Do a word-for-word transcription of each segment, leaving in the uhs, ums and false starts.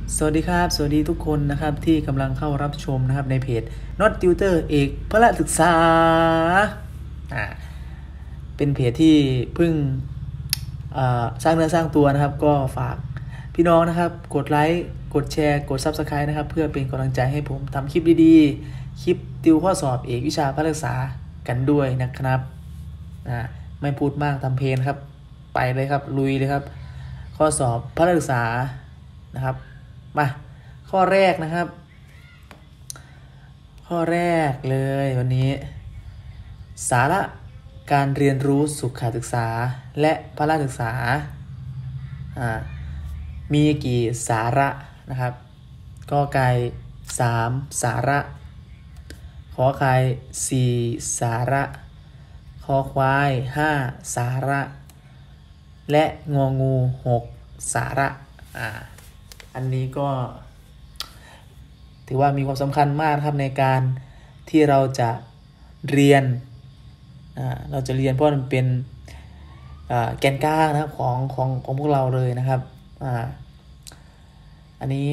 สวัสดีครับสวัสดีทุกคนนะครับที่กำลังเข้ารับชมนะครับในเพจ Not Tutor เอกพละศึกษาอ่าเป็นเพจที่เพิ่งสร้างเนื้อสร้างตัวนะครับก็ฝากพี่น้องนะครับกดไลค์กดแชร์กด ซับสไครบ์ นะครับเพื่อเป็นกำลังใจให้ผมทำคลิปดีๆคลิปติวข้อสอบเอกวิชาพละศึกษากันด้วยนะครับอ่าไม่พูดมากทำเพลงครับไปเลยครับลุยเลยครับข้อสอบพละศึกษานะครับมาข้อแรกนะครับข้อแรกเลยวันนี้สาระการเรียนรู้สุขศึกษาและพละศึกษาอ่ามีกี่สาระนะครับกอไก่สามสาระขอไข่สี่สาระคอควายห้าสาระและงองูหกสาระอ่าอันนี้ก็ถือว่ามีความสำคัญมากครับในการที่เราจะเรียนอ่าเราจะเรียนเพราะมันเป็นอ่าแกนกลางนะครับของของของพวกเราเลยนะครับอ่าอันนี้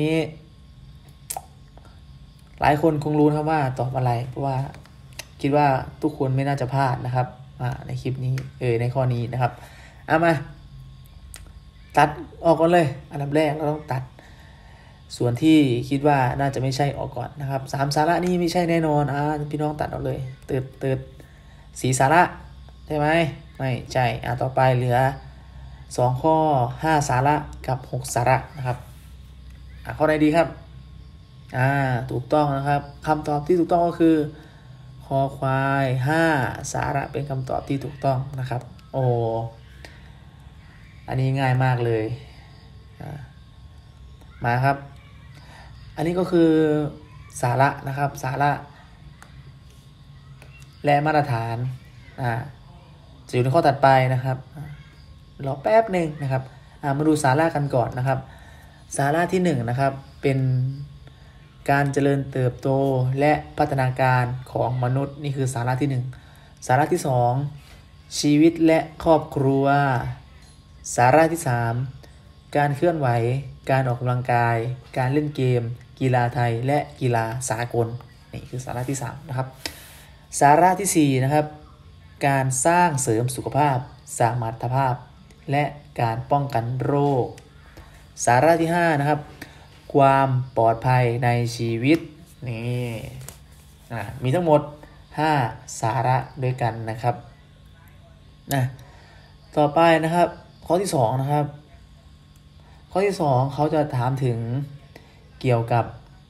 หลายคนคงรู้นะครับว่าตอบอะไรเพราะว่าคิดว่าทุกคนไม่น่าจะพลาดนะครับอ่าในคลิปนี้เออในข้อนี้นะครับเอามาตัดออกก่อนเลยอันดับแรกเราต้องตัดส่วนที่คิดว่าน่าจะไม่ใช่ออกก่อนนะครับสามสาระนี่ไม่ใช่แน่นอนอ่าพี่น้องตัดออกเลยเติดเติดสี่สาระใช่ไหมไม่ใช่อ่าต่อไปเหลือสองข้อห้าสาระกับหกสาระนะครับอ่าข้อไหนดีครับอ่าถูกต้องนะครับคำตอบที่ถูกต้องก็คือคอควายห้าสาระเป็นคำตอบที่ถูกต้องนะครับโอ้อันนี้ง่ายมากเลยอ่ามาครับอันนี้ก็คือสาระนะครับสาระและมาตรฐานอ่าจะอยู่ในข้อถัดไปนะครับรอแป๊บหนึ่งนะครับมาดูสาระกันก่อนนะครับสาระที่หนึ่งนะครับเป็นการเจริญเติบโตและพัฒนาการของมนุษย์นี่คือสาระที่หนึ่งสาระที่สองชีวิตและครอบครัวสาระที่สามการเคลื่อนไหวการออกกำลังกายการเล่นเกมกีฬาไทยและกีฬาสากลนี่คือสาระที่สามนะครับสาระที่สี่นะครับการสร้างเสริมสุขภาพสมรรถภาพและการป้องกันโรคสาระที่ห้านะครับความปลอดภัยในชีวิตนี่อ่ามีทั้งหมดห้าสาระด้วยกันนะครับนะต่อไปนะครับข้อที่สองนะครับข้อที่สองเขาจะถามถึงเกี่ยวกับ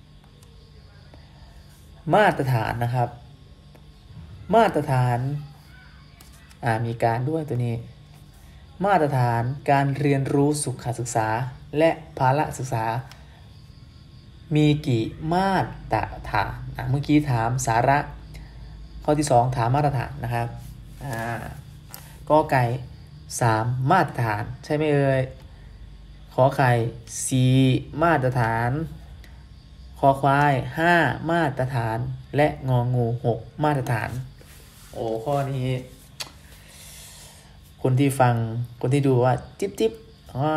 มาตรฐานนะครับมาตรฐานอ่ามีการด้วยตัวนี้มาตรฐานการเรียนรู้สุขศึกษาและพละศึกษามีกี่มาตรฐานอ่ะเมื่อกี้ถามสาระข้อที่สองถามมาตรฐานนะครับอ่ากอไก่สามมาตรฐานใช่ไหมเอ่ยขอไข่สี่มาตรฐานคอควายห้ามาตรฐานและงองูหกมาตรฐานโอ้ข้อนี้คนที่ฟังคนที่ดูว่าจิ๊บจิ๊บอ่า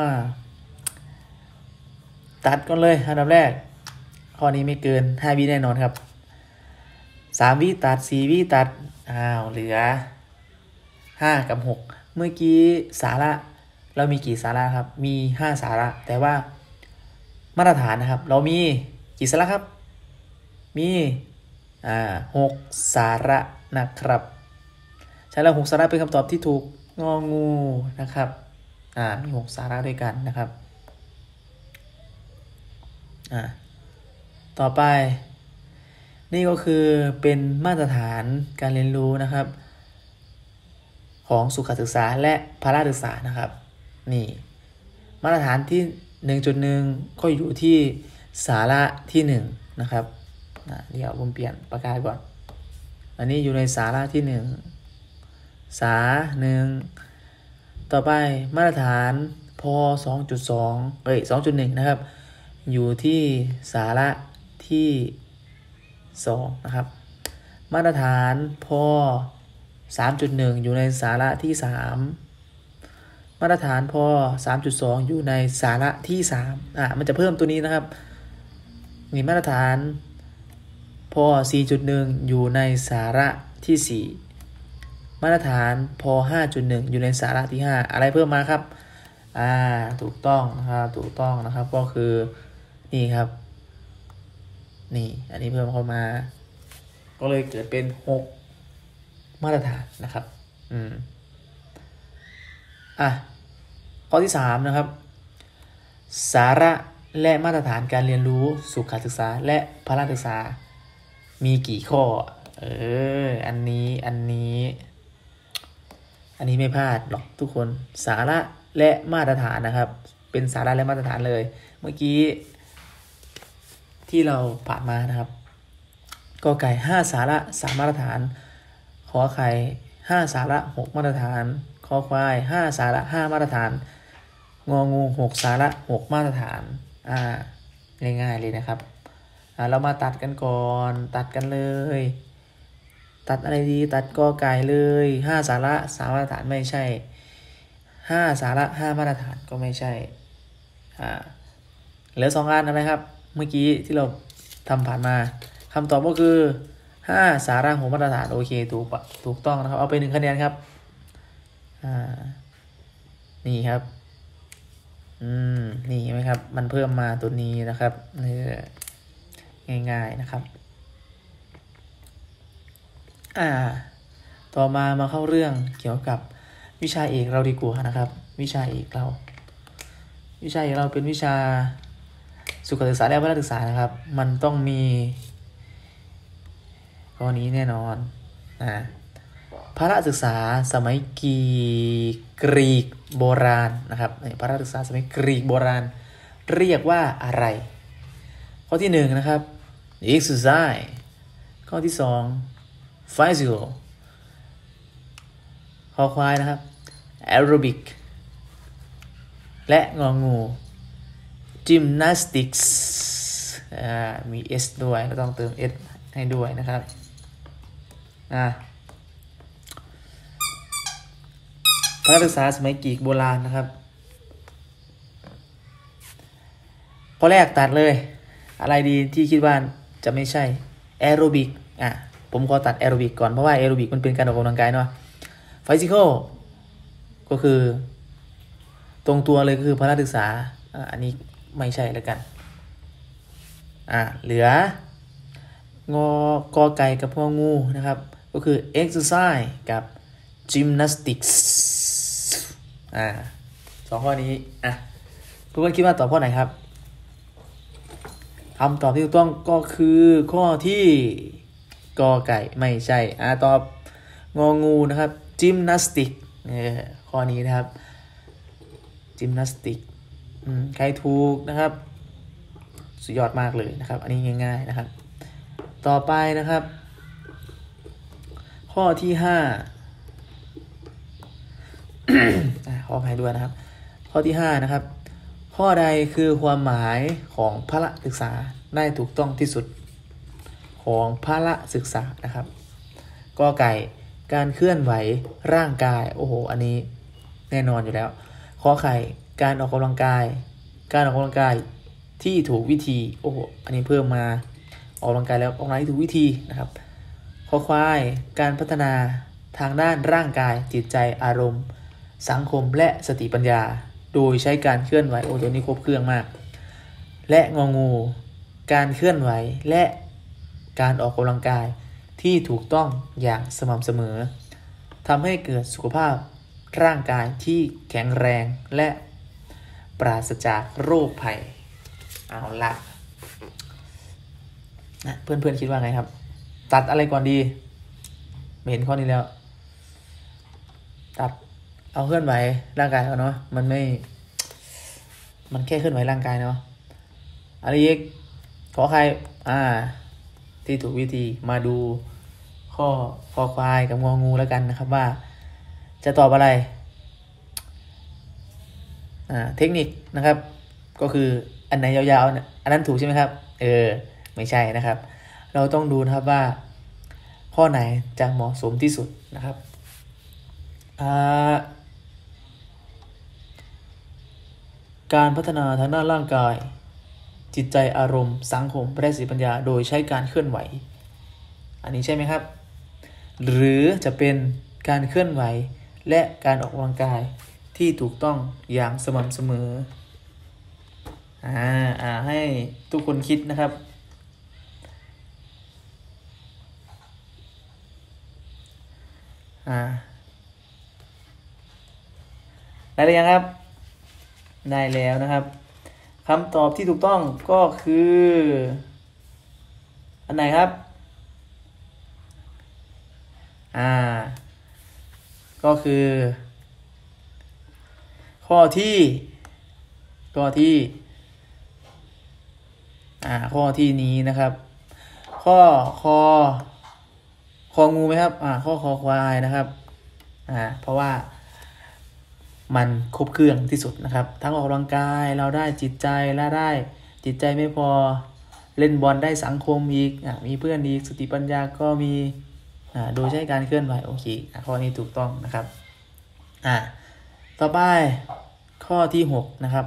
ตัดก่อนเลยอันดับแรกข้อนี้ไม่เกินห้าวิแน่นอนครับสามวิตัดสี่วิตัดอ้าวเหลือห้ากับหกเมื่อกี้สาระเรามีกี่สาระครับมีห้าสาระแต่ว่ามาตรฐานนะครับเรามีกี่สาระครับมีอ่าหกสาระนะครับใช่แล้วหกสาระเป็นคำตอบที่ถูกงองูนะครับอ่ามีหกสาระด้วยกันนะครับอ่าต่อไปนี่ก็คือเป็นมาตรฐานการเรียนรู้นะครับของสุขศึกษาและพละศึกษานะครับนี่มาตรฐานที่ หนึ่งจุดหนึ่ง ก็อยู่ที่สาระที่หนึ่งนะครับเดี๋ยวผมเปลี่ยนปากกาก่อนอันนี้อยู่ในสาระที่หนึ่งสาหนึ่งต่อไปมาตรฐานพ สองจุดสอง เอ้ย สองจุดหนึ่ง นะครับอยู่ที่สาระที่สองนะครับมาตรฐานพ สามจุดหนึ่ง อยู่ในสาระที่สามมาตรฐานพ สามจุดสอง อยู่ในสาระที่สามอ่ะมันจะเพิ่มตัวนี้นะครับนี่มาตรฐานพ สี่จุดหนึ่ง อยู่ในสาระที่สี่มาตรฐานพ ห้าจุดหนึ่ง อยู่ในสาระที่ห้าอะไรเพิ่มมาครับอ่าถูกต้องนะครับถูกต้องนะครับก็คือนี่ครับนี่อันนี้เพิ่มเข้ามาก็เลยเกิดเป็นหกมาตรฐานนะครับอืมอ่ะข้อที่สามนะครับสาระและมาตรฐานการเรียนรู้สุขศึกษาและพละศึกษามีกี่ข้อเอออันนี้อันนี้อันนี้ไม่พลาดหรอกทุกคนสาระและมาตรฐานนะครับเป็นสาระและมาตรฐานเลยเมื่อกี้ที่เราผ่านมานะครับกอไก่ห้าสาระสามมาตรฐานขอไข่ห้าสาระหกมาตรฐานคอควายห้าสาระห้ามาตรฐานงองูหกสาระหกมาตรฐานอ่าง่ายๆเลยนะครับอ่าเรามาตัดกันก่อนตัดกันเลยตัดอะไรดีตัดกอไก่เลยห้าสาระสามมาตรฐานไม่ใช่ห้าสาระห้ามาตรฐานก็ไม่ใช่อ่าเหลือสองอันอะไรครับเมื่อกี้ที่เราทำผ่านมาคำตอบก็คือห้าสาระหกมาตรฐานโอเคถูกปะถูกต้องนะครับเอาไปหนึ่งคะแนนครับอ่านี่ครับอืมนี่เห็นไหมครับมันเพิ่มมาตัวนี้นะครับนี่ง่ายๆนะครับอ่าต่อมามาเข้าเรื่องเกี่ยวกับวิชาเอกเราดีกว่านะครับวิชาเอกเราวิชาเอกเราเป็นวิชาสุขศึกษาและพละศึกษานะครับมันต้องมีข้อนี้แน่นอนนะพละศึกษาสมัยกีกรีกโบราณนะครับพละศึกษาสมัยกรีกโบราณเรียกว่าอะไรข้อที่หนึ่งนะครับ exercise ข้อที่สอง physical ข้อควายนะครับ aerobic และงองู gymnastics อ่ามี s ด้วยเราต้องเติม s ให้ด้วยนะครับอ่าพละศึกษาสมัยกรีกโบราณนะครับข้อแรกตัดเลยอะไรดีที่คิดว่าจะไม่ใช่แอโรบิกอ่ะผมขอตัดแอโรบิกก่อนเพราะว่าแอโรบิกมันเป็นการออกกำลังกายเนาะฟิสิคอลก็คือตรงตัวเลยก็คือพละศึกษาอ่ะอันนี้ไม่ใช่แล้วกันอ่ะเหลืองอกอไก่กับงองูนะครับก็คือ exercise กับ gymnastics อ่าสองข้อนี้อ่ะทุกคนคิดว่าตอบข้อไหนครับคำตอบที่ถูกต้องก็คือข้อที่กอไก่ไม่ใช่อ่าตอบงองูนะครับ gymnastic เนี่ยข้อนี้นะครับ gymnastic อืมใครถูกนะครับสุดยอดมากเลยนะครับอันนี้ง่ายๆนะครับต่อไปนะครับข้อที่ห้า ขออภัยด้วยนะครับข้อที่ห้านะครับข้อใดคือความหมายของพละศึกษาได้ถูกต้องที่สุดของพละศึกษานะครับกอไก่การเคลื่อนไหวร่างกายโอ้โหอันนี้แน่นอนอยู่แล้วขอไข่การออกกำลังกายการออกกำลังกายที่ถูกวิธีโอ้โหอันนี้เพิ่มมาออกกำลังกายแล้วออกกำลังกายที่ถูกวิธีนะครับขอควายการพัฒนาทางด้านร่างกายจิตใจอารมณ์สังคมและสติปัญญาโดยใช้การเคลื่อนไหวโอ้ตัวนี้ครบเครื่องมากและงองูการเคลื่อนไหวและการออกกำลังกายที่ถูกต้องอย่างสม่ำเสมอทำให้เกิดสุขภาพร่างกายที่แข็งแรงและปราศจากโรคภัยเอาละนะเพื่อนๆคิดว่าไงครับตัดอะไรก่อนดีไม่เห็นข้อนี้แล้วตัดเอาเคลื่อนไหวร่างกายเอาเนาะมันไม่มันแค่เคลื่อนไหวร่างกายเนาะอะไรอีกขอใครอ่าที่ถูกวิธีมาดูข้อคอควายกับงองูแล้วกันนะครับว่าจะตอบอะไรอ่าเทคนิคนะครับก็คืออันไหนยาวๆเนี่ยอันนั้นถูกใช่ไหมครับเออไม่ใช่นะครับเราต้องดูนะครับว่าข้อไหนจะเหมาะสมที่สุดนะครับอ่าการพัฒนาทางด้านร่างกายจิตใจอารมณ์สังคมและสติปัญญาโดยใช้การเคลื่อนไหวอันนี้ใช่ไหมครับหรือจะเป็นการเคลื่อนไหวและการออกกำลังกายที่ถูกต้องอย่างสม่ำเสมออ่าอ่าให้ทุกคนคิดนะครับอ่าได้หรือยังครับได้แล้วนะครับคำตอบที่ถูกต้องก็คืออันไหนครับอ่าก็คือข้อที่ข้อที่อ่าข้อที่นี้นะครับข้อคอคองูไหมครับอ่าข้อคอควายนะครับอ่าเพราะว่ามันครบเครื่องที่สุดนะครับทั้งออกกำลังกายเราได้จิตใจและได้จิตใจไม่พอเล่นบอลได้สังคมอีกอ่ามีเพื่อนอีกสติปัญญาก็มีอ่าโดยใช้การเคลื่อนไหวโอเคอ่าข้อนี้ถูกต้องนะครับอ่าต่อไปข้อที่หกนะครับ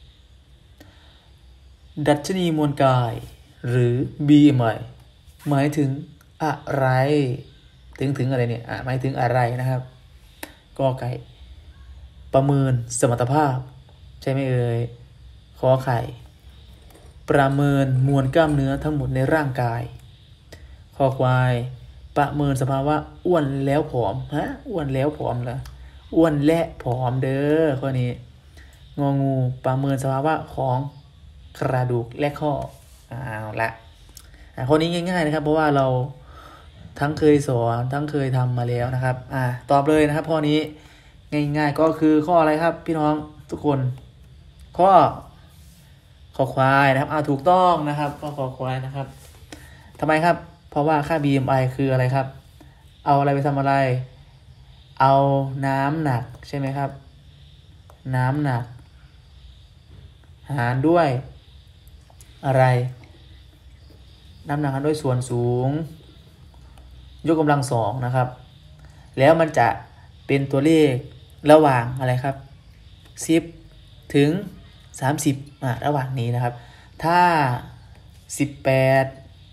ดัชนีมวลกายหรือ บี เอ็ม ไอ หมายถึงอะไรถึงถึงอะไรเนี่ยอ่าหมายถึงอะไรนะครับกอไก่ประเมินสมรรถภาพใช่ไหมเอ่ยขอไข่ประเมินมวลกล้ามเนื้อทั้งหมดในร่างกายขอควายประเมินสภาวะอ้วนแล้วผอมฮะอ้วนแล้วผอมเหรออ้วนและผอมเด้อข้อนี้งองูประเมินสภาวะของกระดูกและข้อเอาละข้อนี้ง่ายๆนะครับเพราะว่าเราทั้งเคยสอนทั้งเคยทำมาแล้วนะครับอ่าตอบเลยนะครับข้อนี้ง่ายๆก็คือข้ออะไรครับพี่น้องทุกคนข้อขอควายนะครับอ่าถูกต้องนะครับข้อขอควายนะครับทำไมครับเพราะว่าค่า บี เอ็ม ไอ คืออะไรครับเอาอะไรไปทำอะไรเอาน้ำหนักใช่ไหมครับน้ำหนักหารด้วยอะไรน้ำหนักหารด้วยส่วนสูงยกกำลังสองนะครับแล้วมันจะเป็นตัวเลขระหว่างอะไรครับสิบถึงสามสิบอ่ะระหว่างนี้นะครับถ้าสิบแปด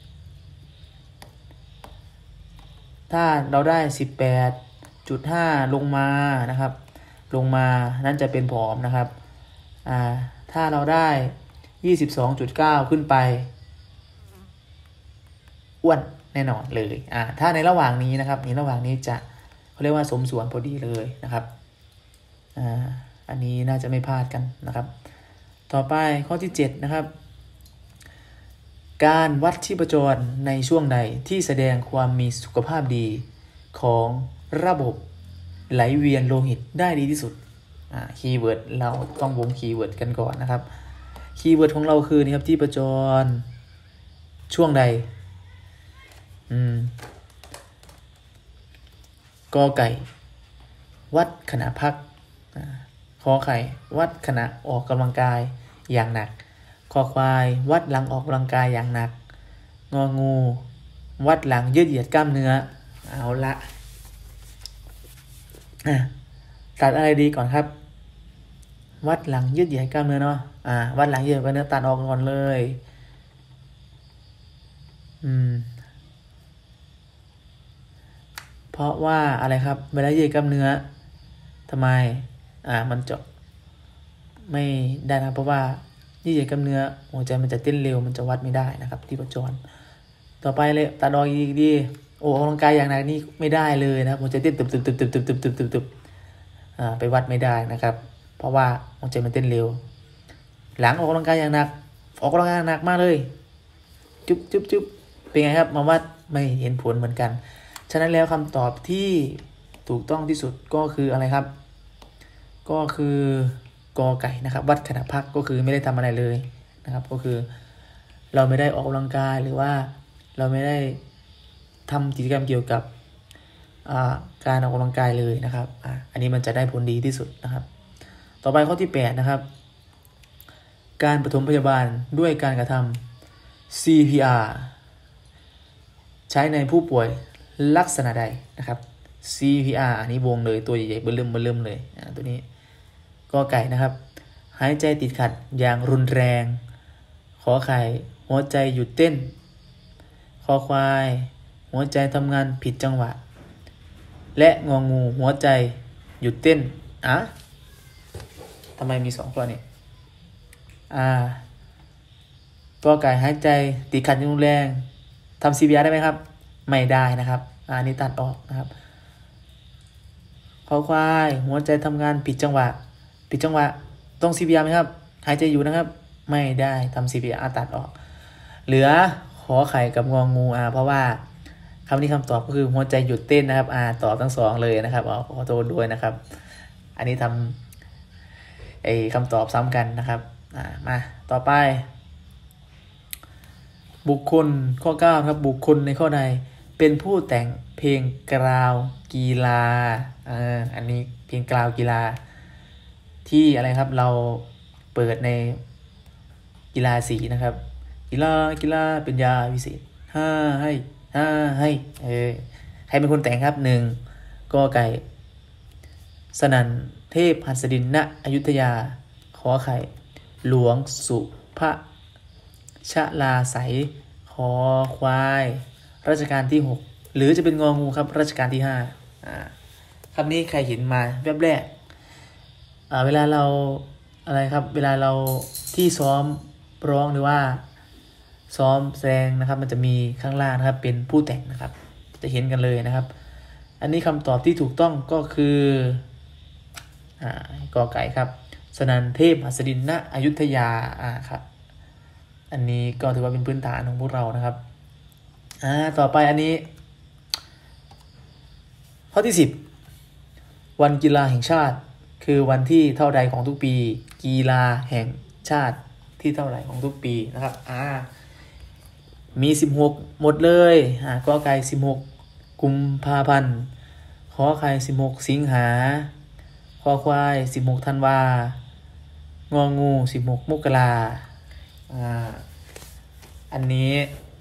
ถ้าเราได้ สิบแปดจุดห้า ลงมานะครับลงมานั่นจะเป็นผอมนะครับอ่าถ้าเราได้ ยี่สิบสองจุดเก้า ขึ้นไปอ้วนแน่นอนเลยอ่าถ้าในระหว่างนี้นะครับในระหว่างนี้จะเขาเรียกว่าสมส่วนพอดีเลยนะครับอ่าอันนี้น่าจะไม่พลาดกันนะครับต่อไปข้อที่เจ็ดนะครับการวัดชีพจรในช่วงใดที่แสดงความมีสุขภาพดีของระบบไหลเวียนโลหิตได้ดีที่สุดอ่าคีย์เวิร์ดเราต้องวงคีย์เวิร์ดกันก่อนนะครับคีย์เวิร์ดของเราคือนี่ครับชีพจรช่วงใดอืมกอไก่วัดขณะพักขอไข่วัดขณะออกกำลังกายอย่างหนักคอควายวัดหลังออกกำลังกายอย่างหนักงองูวัดหลังยืดเหยียดกล้ามเนื้อเอาละอ่ะตัดอะไรดีก่อนครับวัดหลังยืดเหยียดกล้ามเนื้อเนาะอ่าวัดหลังยืดเหยียดกล้ามเนื้อตัดออกก่อนเลยอืมเพราะว่าอะไรครับเวลายืดกล้ามเนื้อทำไมอ่ามันจะไม่ได้นะเพราะว่ายืดเหยียดกล้ามเนื้อหัวใจมันจะเต้นเร็วมันจะวัดไม่ได้นะครับที่ประจรต่อไปเลยตัดออกอีกดีโอ้ออกกำลังกายอย่างหนักนี่ไม่ได้เลยนะครับหัวใจเต้นตึบตึบตึบตึบตึบตึบตึบตึบตึบอ่าไปวัดไม่ได้นะครับเพราะว่าหัวใจมันเต้นเร็วหลังออกกำลังกายอย่างหนักออกกำลังกายหนักมากเลยจุ๊บจุ๊บจุ๊บเป็นไงครับมาวัดไม่เห็นผลเหมือนกันฉะนั้นแล้วคำตอบที่ถูกต้องที่สุดก็คืออะไรครับก็คือกอไก่นะครับวัดขณะพักก็คือไม่ได้ทำอะไรเลยนะครับก็คือเราไม่ได้ออกกำลังกายหรือว่าเราไม่ได้ทำกิจกรรมเกี่ยวกับการออกกำลังกายเลยนะครับ อ, อันนี้มันจะได้ผลดีที่สุดนะครับต่อไปข้อที่แปดนะครับการปฐมพยาบาลด้วยการกระทำ ซี พี อาร์ ใช้ในผู้ป่วยลักษณะใดนะครับ ซี พี อาร์ อันนี้วงเลยตัวใหญ่ๆเบิ่มเบิ่มเลยอ่าตัวนี้กอไก่นะครับหายใจติดขัดอย่างรุนแรงขอไข่หัวใจหยุดเต้นคอควายหัวใจทำงานผิดจังหวะและงองูหัวใจหยุดเต้นอ่ะทำไมมีสองตัวนี่อ่ากอไก่หายใจติดขัดอย่างรุนแรงทำ ซี พี อาร์ ได้ไหมครับไม่ได้นะครับอ่านี่ตัดออกนะครับคอควายหัวใจทำงานผิดจังหวะผิดจังหวะต้อง ซี พี อาร์ ไหมครับหายใจอยู่นะครับไม่ได้ทำ ซี พี อาร์ ตัดออกเหลือขอไข่กับงองูอ่าเพราะว่าคำนี้คำตอบก็คือหัวใจหยุดเต้นนะครับอ่าตอบทั้งสองเลยนะครับอ๋อขอโทษด้วยนะครับอันนี้ทำไอ้คำตอบซ้ำกันนะครับอ่ามาต่อไปบุคคลข้อเก้าครับบุคคลในข้อใดเป็นผู้แต่งเพลงกล่าวกีฬาอ่าอันนี้เพลงกล่าวกีฬาที่อะไรครับเราเปิดในกีฬาสีนะครับกีฬากีฬาเป็นยาวิเศษห้าให้ห้าให้เออใครเป็นคนแต่งครับหนึ่งกอไก่สนั่นเทพหัสดินณอยุธยาขอไข่หลวงสุภชลาไสยขอควายรัชกาลที่หกหรือจะเป็นงองูครับรัชกาลที่ห้าอ่าคำนี้ใครเห็นมาแวบแรกอ่าเวลาเราอะไรครับเวลาเราที่ซ้อมร้องหรือว่าซ้อมแสดงนะครับมันจะมีข้างล่างนะครับเป็นผู้แต่งนะครับจะเห็นกันเลยนะครับอันนี้คำตอบที่ถูกต้องก็คืออ่ากอไก่ครับสนันเทพหัสดินณอยุธยาอ่าครับอันนี้ก็ถือว่าเป็นพื้นฐานของพวกเรานะครับอ่าต่อไปอันนี้ข้อที่สิบวันกีฬาแห่งชาติคือวันที่เท่าใดของทุกปีกีฬาแห่งชาติที่เท่าไหร่ของทุกปีนะครับอ่ามีสิบหกหมดเลยอ่ากอไก่สิบหกกุมภาพันธ์ขอไข่สิบหกสิงหาคอควายสิบหกธันวางองูสิบหกมกราอ่าอันนี้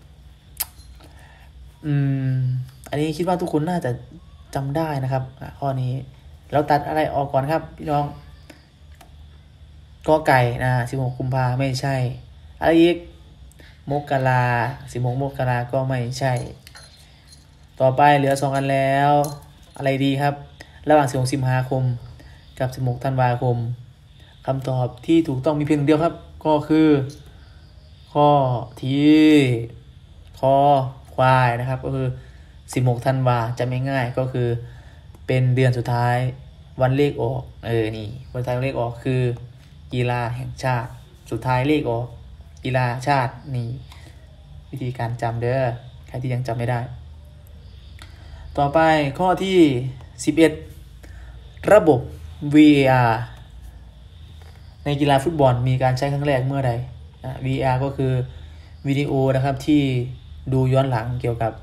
อืมอันนี้คิดว่าทุกคนน่าจะจำได้นะครับข้อนี้เราตัดอะไรออกก่อนครับพี่น้องกอไก่นะสิบหกกุมภาไม่ใช่อะไรอีกมกราสิบหกมกราก็ไม่ใช่ต่อไปเหลือสองอันแล้วอะไรดีครับระหว่างสิบหกสิงหาคมกับสิบหกธันวาคมคำตอบที่ถูกต้องมีเพียงเดียวครับก็คือข้อที่คอควายนะครับก็คือสิบหกธันวาจะไม่ง่ายก็คือเป็นเดือนสุดท้ายวันเลขออกเออนี่วันสุดท้ายวันเลขออกคือกีฬาแห่งชาติสุดท้ายเลขออกกีฬาชาตินี่วิธีการจำเด้อใครที่ยังจำไม่ได้ต่อไปข้อที่สิบเอ็ดระบบ วี เอ อาร์ ในกีฬาฟุตบอลมีการใช้ครั้งแรกเมื่อใด วี เอ อาร์ ก็คือวิดีโอนะครับที่ดูย้อนหลังเกี่ยวกับ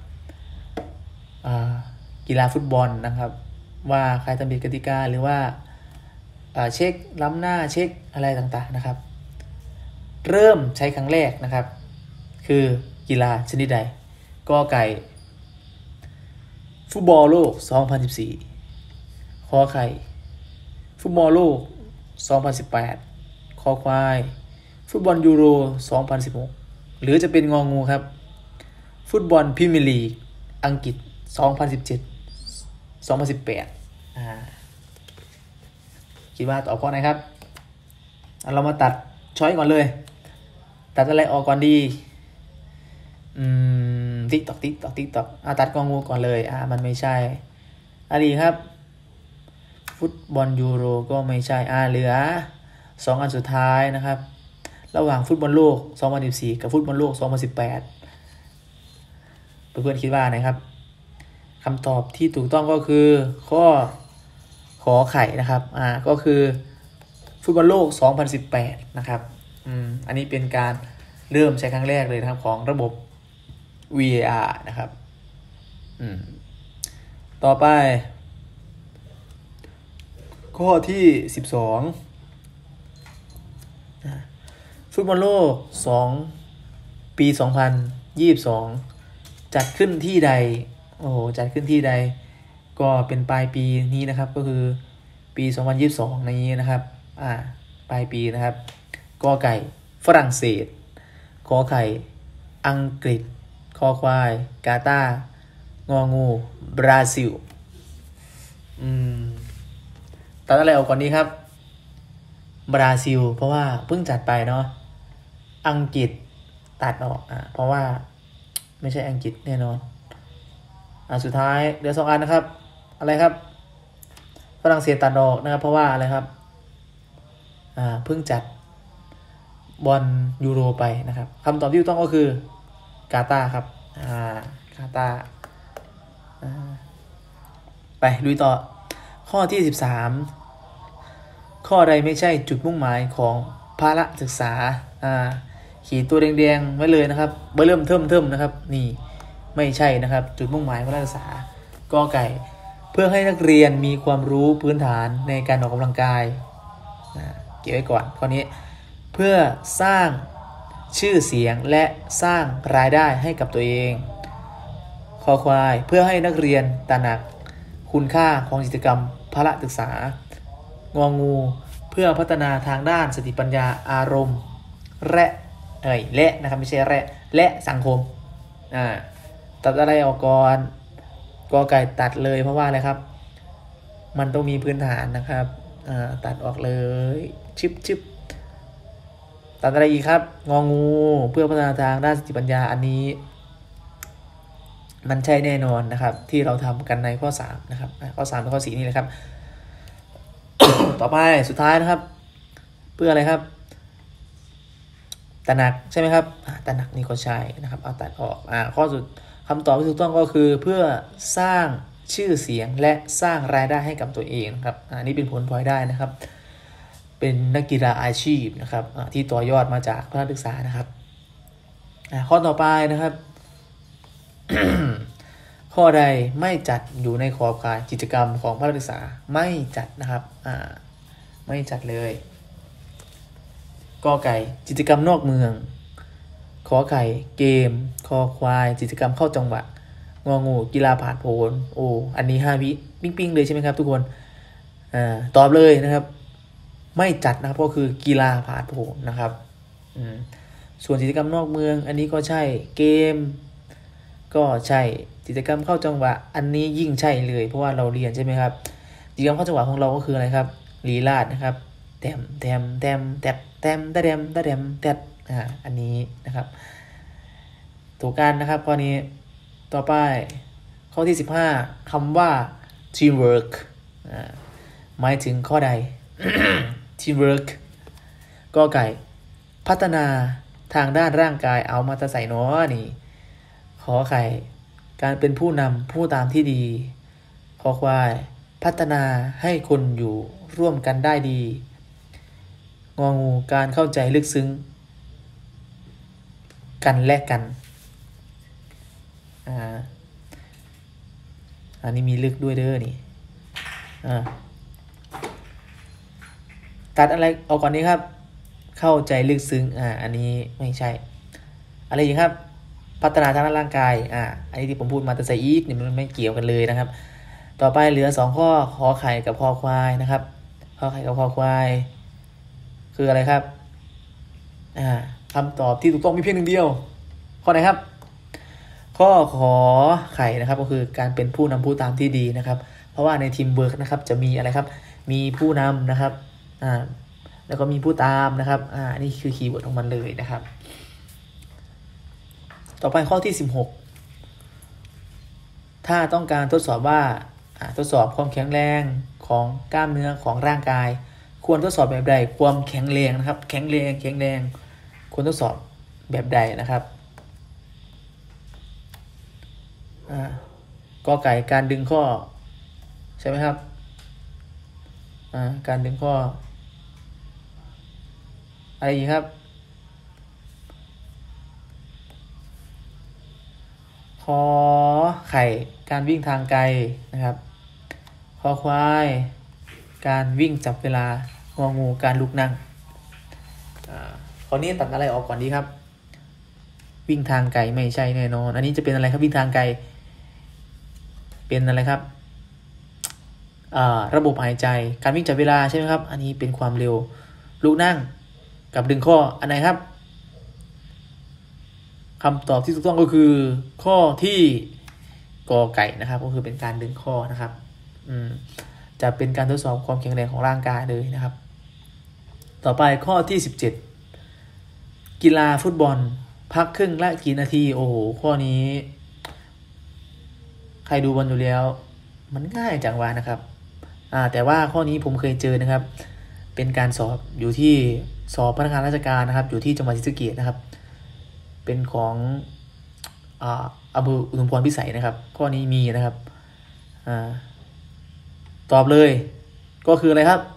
กีฬาฟุตบอลนะครับว่าใครทำผิดกติกาหรือว่าเช็คล้ำหน้าเช็คอะไรต่างๆนะครับเริ่มใช้ครั้งแรกนะครับคือกีฬาชนิดใดกอไก่ฟุตบอลโลกสองพันสิบสี่ขอไข่ฟุตบอลโลกสองพันสิบแปดคอควายฟุตบอลยูโรสองพันสิบหกหรือจะเป็นงองูครับฟุตบอลพรีเมียร์ลีกอังกฤษสองพันสิบเจ็ด สองพันสิบแปดอ่าคิดว่าตอบข้อไหนครับเรามาตัดช้อยก่อนเลยตัดอะไรออกก่อนดีอืมติ๊กตอกติ๊กตอกติ๊กตอกอ่าตัดกองงูก่อนเลยอ่ามันไม่ใช่อะไรครับฟุตบอลยูโรก็ไม่ใช่อ่าเหลือสองอันสุดท้ายนะครับระหว่างฟุตบอลโลกสองพันสิบสี่กับฟุตบอลโลกสองพันสิบแปดเพื่อนๆคิดว่าไหนครับคำตอบที่ถูกต้องก็คือข้อขอไข่นะครับอ่าก็คือฟุตบอลโลกสองพันสิบแปดนะครับอืมอันนี้เป็นการเริ่มใช้ครั้งแรกเลยนะครับของระบบ วี เอ อาร์ นะครับอืมต่อไปข้อที่สิบสองฟุตบอลโลกสองปีสองพันยี่สิบสองจัดขึ้นที่ใดโอ้โหจัดขึ้นที่ใดก็เป็นปลายปีนี้นะครับก็คือปีสองพันยี่สิบสองในนี้นะครับอ่าปลายปีนะครับกอไก่ฝรั่งเศสขอไข่อังกฤษคอควายกาตาร์งองูบราซิลอืมตัดอะไรออกก่อนนี้ครับบราซิลเพราะว่าเพิ่งจัดไปเนาะอังกฤษตัดออกอ่ะเพราะว่าไม่ใช่อังกฤษแน่นอนอ่ะสุดท้ายเหลือสองอันนะครับอะไรครับฝรั่งเศสตัดออกนะครับเพราะว่าอะไรครับอ่าเพิ่งจัดบอลยูโรไปนะครับคำตอบที่ถูกต้องก็คือกาตาร์ครับอ่ากาตาร์อ่าไปลุยต่อข้อที่สิบสามข้อใดไม่ใช่จุดมุ่งหมายของภาระศึกษาอ่าขีดตัวแดงๆไว้เลยนะครับเบอร์เริ่มเทิมเทิมนะครับนี่ไม่ใช่นะครับจุดมุ่งหมายภาระศึกษากอไก่เพื่อให้นักเรียนมีความรู้พื้นฐานในการออกกำลังกายเก็บไว้ก่อนข้อนี้เพื่อสร้างชื่อเสียงและสร้างรายได้ให้กับตัวเองคอควายเพื่อให้นักเรียนตระหนักคุณค่าของกิจกรรมพละศึกษางองูเพื่อพัฒนาทางด้านสติปัญญาอารมณ์และเอ้ยและนะครับไม่ใช่และและสังคมอ่าตัดอะไรออกก่อนกอไก่ตัดเลยเพราะว่าอะไรครับมันต้องมีพื้นฐานนะครับอ่าตัดออกเลยชิบชิบตัดอะไรอีกครับงองูเพื่อพัฒนาทางด้านสติปัญญาอันนี้มันใช่แน่นอนนะครับที่เราทำกันในข้อสามนะครับข้อสามและข้อสี่นี่แหละครับ ต่อไปสุดท้ายนะครับเพื่ออะไรครับตระหนักใช่ไหมครับตระหนักนี่ก็ใช่นะครับเอาตัดออกอ่าข้อสุดคำตอบที่ถูกต้องก็คือเพื่อสร้างชื่อเสียงและสร้างรายได้ให้กับตัวเองครับอันนี้เป็นผลพลอยได้นะครับเป็นนักกีฬาอาชีพนะครับที่ต่อยอดมาจากภาคศึกษานะครับข้อต่อไปนะครับ ข้อใดไม่จัดอยู่ในขอบข่ายกิจกรรมของภาคศึกษาไม่จัดนะครับอ่าไม่จัดเลยกอไก่กิจกรรมนอกเมืองขอไข่เกมคอควายกิจกรรมเข้าจังหวะงองูกีฬาผ่านโผนโอ้อันนี้ห้าวิปิ้งปิ้งเลยใช่ไหมครับทุกคนอ่าตอบเลยนะครับไม่จัดนะครับก็คือกีฬาผ่านโผนนะครับอืมส่วนกิจกรรมนอกเมืองอันนี้ก็ใช่เกมก็ใช่กิจกรรมเข้าจังหวะอันนี้ยิ่งใช่เลยเพราะว่าเราเรียนใช่ไหมครับกิจกรรมเข้าจังหวะของเราก็คืออะไรครับลีลาศนะครับแต้มแต้มแต้มแต้มแต้มแต้มแต้มแต้มอ่าอันนี้นะครับถูกกันนะครับข้อนี้ต่อไปข้อที่สิบห้าคำว่า teamwork อ่าหมายถึงข้อใด teamwork ก็ไก่พัฒนาทางด้านร่างกายเอามาตะใส่น้อนี่ขอไข่การเป็นผู้นำผู้ตามที่ดีขอควายพัฒนาให้คนอยู่ร่วมกันได้ดีงองูการเข้าใจลึกซึ้งกันและกันอ่าอันนี้มีลึกด้วยเด้อนี่อ่าตัดอะไรออกก่อนนี้ครับเข้าใจลึกซึ้งอ่าอันนี้ไม่ใช่อะไรอีกครับพัฒนาทางด้านร่างกายอ่าอันนี้ที่ผมพูดมาแต่ใส่อีกนี่มันไม่เกี่ยวกันเลยนะครับต่อไปเหลือสองข้อขอไข่กับคอควายนะครับขอไข่กับคอควายคืออะไรครับอ่าคำตอบที่ถูกต้องมีเพียงหนึ่งเดียวข้อไหนครับข้อขอไข่นะครับก็คือการเป็นผู้นำผู้ตามที่ดีนะครับเพราะว่าในทีมเวิร์กนะครับจะมีอะไรครับมีผู้นำนะครับอ่าแล้วก็มีผู้ตามนะครับอ่านี่คือคีย์เวิร์ดของมันเลยนะครับต่อไปข้อที่สิบหกถ้าต้องการทดสอบว่าทดสอบความแข็งแรงของกล้ามเนื้อของร่างกายควรทดสอบแบบใดความแข็งแรงนะครับแข็งแรงแข็งแรงควรทดสอบแบบใดนะครับอ่ากอไก่การดึงข้อใช่ไหมครับอ่าการดึงข้ออะไรอีกครับขอไข่การวิ่งทางไกลนะครับคอควายการวิ่งจับเวลางองูการลุกนั่งอ่าข้อนี้ตัดอะไรออกก่อนดีครับวิ่งทางไกลไม่ใช่แน่นอนอันนี้จะเป็นอะไรครับวิ่งทางไกลเป็นอะไรครับอ่าระบบหายใจการวิ่งจับเวลาใช่ไหมครับอันนี้เป็นความเร็วลุกนั่งกับดึงข้ออันไหนครับคำตอบที่ถูกต้องก็คือข้อที่กอไก่นะครับก็คือเป็นการดึงข้อนะครับอืมจะเป็นการทดสอบความแข็งแรงของร่างกายเลยนะครับต่อไปข้อที่สิบเจ็ดกีฬาฟุตบอลพักครึ่งละกี่นาทีโอ้โหข้อนี้ใครดูบอลอยู่แล้วมันง่ายจังวะนะครับอ่าแต่ว่าข้อนี้ผมเคยเจอนะครับเป็นการสอบอยู่ที่สอบพนักงานราชการนะครับอยู่ที่จังหวัดศรีสะเกษนะครับเป็นของอ่าอำเภออุทุมพรพิสัยนะครับข้อนี้มีนะครับอ่าตอบเลยก็คืออะไรครับ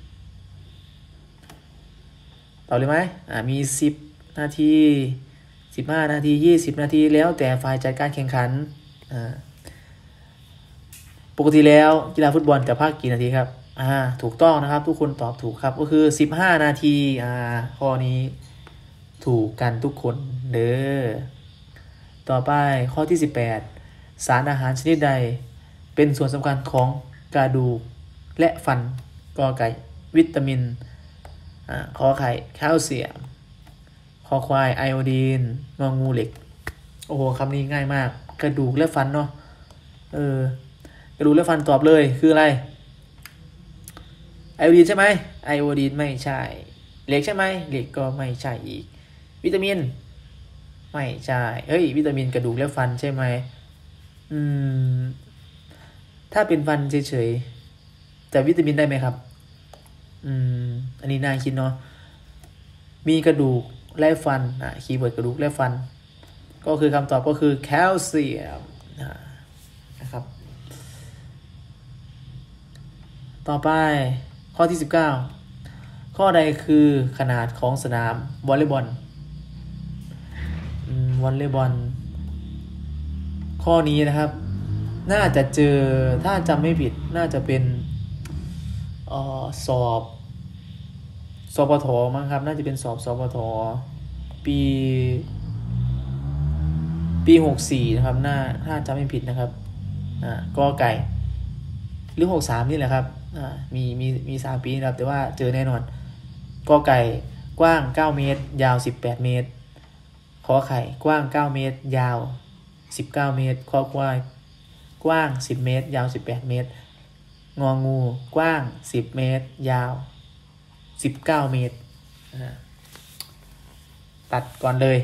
ตอบเลยไหมอ่ามีสิบนาทีสิบห้านาทียี่สิบนาทีแล้วแต่ฝ่ายจัดการแข่งขันอ่าปกติแล้วกีฬาฟุตบอลจะพักกี่นาทีครับอ่าถูกต้องนะครับทุกคนตอบถูกครับก็คือสิบห้านาทีอ่าข้อนี้ถูกกันทุกคนเด้อต่อไปข้อที่สิบแปดสารอาหารชนิดใดเป็นส่วนสำคัญของกระดูกและฟันกอไก่วิตามินอ่าขอไข่แคลเซียมคอควายไอโอดีนงองูเหล็กโอ้โหคำนี้ง่ายมากกระดูกและฟันเนาะเออกระดูกและฟันตอบเลยคืออะไรไอโอดีนใช่ไหมไอโอดีนไม่ใช่เหล็กใช่ไหมเหล็กก็ไม่ใช่อีกวิตามินไม่ใช่เฮ้ยวิตามินกระดูกและฟันใช่ไหมอืมถ้าเป็นฟันเฉยๆแต่วิตามินได้ไหมครับอืมอันนี้น่าคิดเนาะมีกระดูกและฟันอ่ะคีย์เวิร์ดกระดูกและฟันก็คือคำตอบก็คือแคลเซียมนะครับต่อไปข้อที่สิบเก้าข้อใดคือขนาดของสนามวอลเลย์บอลวอลเลย์บอลข้อนี้นะครับน่าจะเจอถ้าจำไม่ผิดน่าจะเป็นเอ่อสอบสปทมั้งครับน่าจะเป็นสอบสปทปีปีหกสี่นะครับน่าถ้าจำไม่ผิดนะครับอ่ากอไก่หรือหกสามนี่แหละครับอ่ามีมีมีสามปีนะครับแต่ว่าเจอแน่นอนกอไก่กว้างเก้าเมตรยาวสิบแปดเมตรขอไข่กว้างเก้าเมตรยาวสิบเก้าเมตรขอควายกว้างสิบเมตรยาวสิบแปดเมตรงองูกว้างสิบเมตรยาวสิบเก้าเมตรตัดก่อนเลย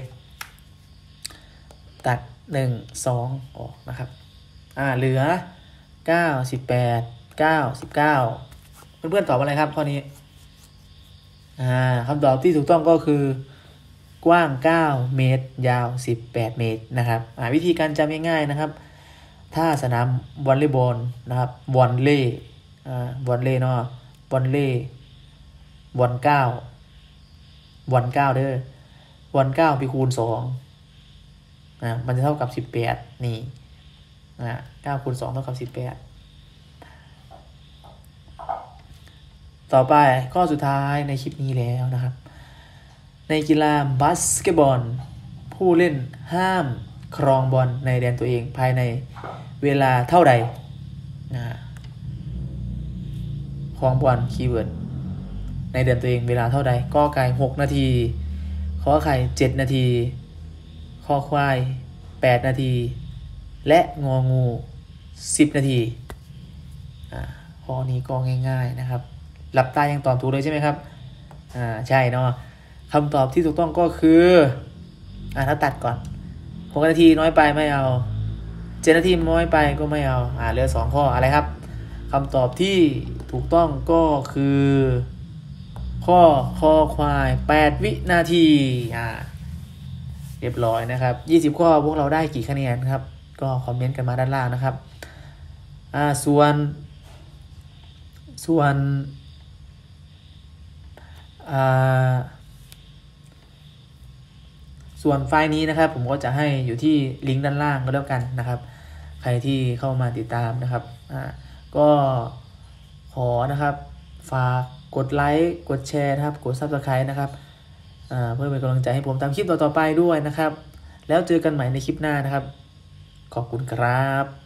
ตัดหนึ่ง สองออกนะครับอ่าเหลือเก้า สิบแปด เก้า สิบเก้าเพื่อนๆตอบอะไรครับข้อนี้อ่าคำตอบที่ถูกต้องก็คือกว้างเก้าเมตรยาวสิบแปดเมตรนะครับอ่าวิธีการจำง่ายๆนะครับถ้าสนามวอลเลย์บอลนะครับวอลเลย์อ่าวอลเลย์เนาะวอลเลย์วอลเก้าวอลเก้าเด้อวอลเก้าไปคูณสองอ่ามันจะเท่ากับสิบแปดนี่อ่าเก้าคูณสองเท่ากับสิบแปดต่อไปข้อสุดท้ายในคลิปนี้แล้วนะครับในกีฬาบาสเกตบอลผู้เล่นห้ามครองบอลในแดนตัวเองภายในเวลาเท่าใดนะครองบอลคีย์เวิร์ดในแดนตัวเองเวลาเท่าใดกอไก่หกนาทีขอไข่เจ็ดนาทีคอควายแปดนาทีและงองูสิบนาทีอ่าข้อนี้ก็ง่ายๆนะครับหลับตายังตอบถูกเลยใช่ไหมครับอ่าใช่เนาะคำตอบที่ถูกต้องก็คืออ่าถ้าตัดก่อนหกนาทีน้อยไปไม่เอาเจ็ดนาทีน้อยไปก็ไม่เอาอ่าเหลือสองข้ออะไรครับคำตอบที่ถูกต้องก็คือข้อคอควายแปดวินาทีอ่าเรียบร้อยนะครับยี่สิบข้อพวกเราได้กี่คะแนนครับก็คอมเมนต์กันมาด้านล่างนะครับอ่าส่วนส่วนอ่าส่วนไฟล์นี้นะครับผมก็จะให้อยู่ที่ลิงก์ด้านล่างก็แล้วกันนะครับใครที่เข้ามาติดตามนะครับอ่าก็ขอนะครับฝากกดไลค์กดแชร์นะครับกด ซับสไครบ์ นะครับอ่าเพื่อเป็นกำลังใจให้ผมทำคลิปต่อๆไปด้วยนะครับแล้วเจอกันใหม่ในคลิปหน้านะครับขอบคุณครับ